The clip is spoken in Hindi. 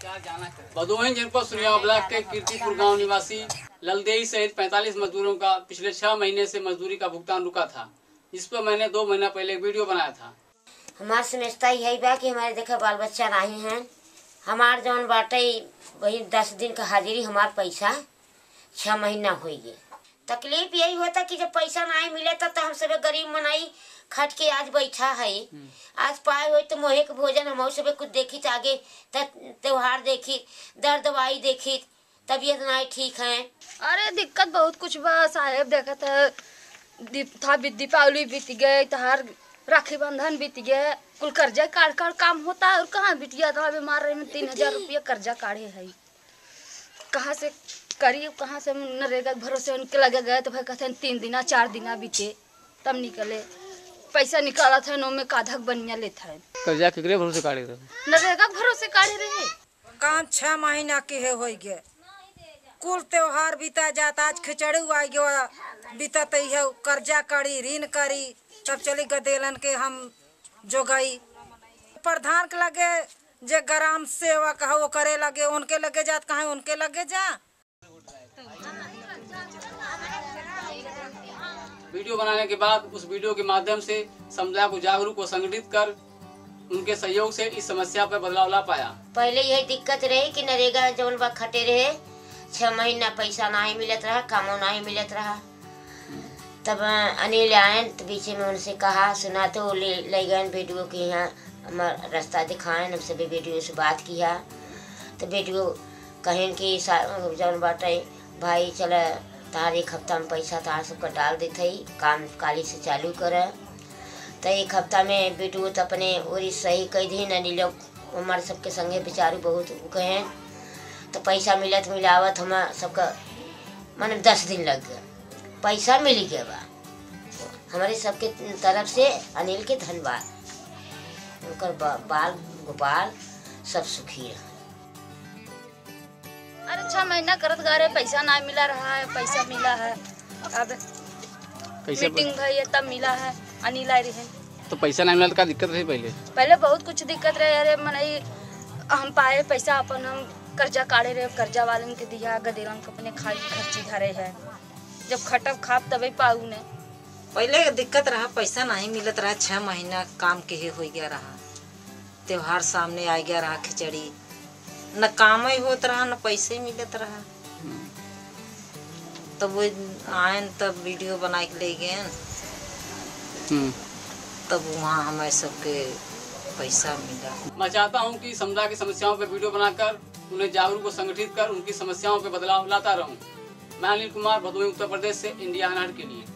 भदोही जनपद सुनिया ब्लॉक के कीर्तिपुर गांव निवासी ललदेई सहित 45 मजदूरों का पिछले 6 महीने से मजदूरी का भुगतान रुका था, जिस पर मैंने 2 महीना पहले एक वीडियो बनाया था। हमार समझता यही बा कि हमारे देखे बाल बच्चा नहीं हैं। हमार जौन बाटे वही 10 दिन का हाजिरी, हमार पैसा 6 महीना हो गए। तकलीफ यही होता कि जब पैसा नहीं मिले तो हम सब गरीब मनाई खट के आज बैठा है। आज पाए हो तो मोहे के भोजन हम सब कुछ देखी आगे त्योहार देखी, दर दवाई देखी, तबीयत नहीं ठीक है। अरे दिक्कत बहुत कुछ बा साहेब, देखा था दीपावली बीत गए, तहार राखी बंधन बीत गए, कुल कर्जा काट काम होता है। और कहाँ बिटिया था बीमार रहे में 3000 रुपया कर्जा काढ़े है। कहाँ से करी, कहाँ से नरेगा भरोसे उनके लगे गए तो भाई कहते 3 दिन 4 दिन बीते तब निकले पैसा निकाला था। नो में काधक बनिया लेता है। कर्जा केकरे भरोसे काढ़े रहे? नरेगा भरोसे काढ़े रहे। काम 6 महीना के हो गए, कुल त्योहार बीता जाता। आज खिचड़ी आ गया बीतत है, कर्जा करी ऋण करी तब चली गदेलन के हम जो गई। प्रधान के लगे जे ग्राम सेवा कहा वो करे लगे, उनके लगे जात कहा उनके लगे जा। वीडियो बनाने के बाद उस वीडियो के माध्यम से समुदाय को जागरूक व संगठित कर उनके सहयोग से इस समस्या पर बदलाव ला पाया। पहले यही दिक्कत रही कि नरेगा जौन बा खटे रहे, 6 महीना पैसा नहीं मिलत रहा, कामों नहीं मिलत रहा। तब अनिल आए तो बीच में उनसे कहा सुना तो ले गए वीडियो के यहाँ हमारा रास्ता दिखाएं। हम सभी वीडियो से बात किया तो वीडियो कहें कि जौन बाटे भाई चल तार 1 हफ्ता में पैसा तार सबका डाल देते काम काली से चालू करे। तो 1 हफ्ता में वीडियो तो अपने और सही कह दी अनिल हमारे सबके संगे बेचारू बहुत कहें तो पैसा मिलत मिलावत हम सबका माने 10 दिन लग गए। पैसा मिल गया बा, हमारे सबके तरफ से अनिल के धन्यवाद। उनकर बाल गोपाल सब सुखी रहे। अरे 6 महीना करत गारे पैसा ना मिला रहा है, पैसा मिला है। अब मीटिंग भई है तब मिला है, अनिल आई रहे। तो पैसा नहीं मिला तो क्या दिक्कत रही? पहले बहुत कुछ दिक्कत रहे। अरे मनई हम पाए पैसा अपन हम कर्जा काढ़े रहे, कर्जा वालन के दिया, गदेलन के अपने खर्ची धरे है। जब खटब खाप तभी पाऊ ने। पहले दिक्कत रहा, पैसा नहीं मिलत रहा। 6 महीना काम के ही हो गया रहा, त्योहार सामने आ गया रहा, खिचड़ी न काम ही होत रहा न पैसे मिलत रहा। तब वो आए तब वीडियो बना के ले गए, तब वहाँ हमें सबके पैसा मिला। मैं चाहता हूँ कि समुदाय की समस्याओं पर वीडियो बनाकर उन्हें जागरूक व संगठित कर उनकी समस्याओं पर बदलाव लाता रहूँ। मैं अनिल कुमार, भदोही उत्तर प्रदेश से इंडिया 100 के लिए।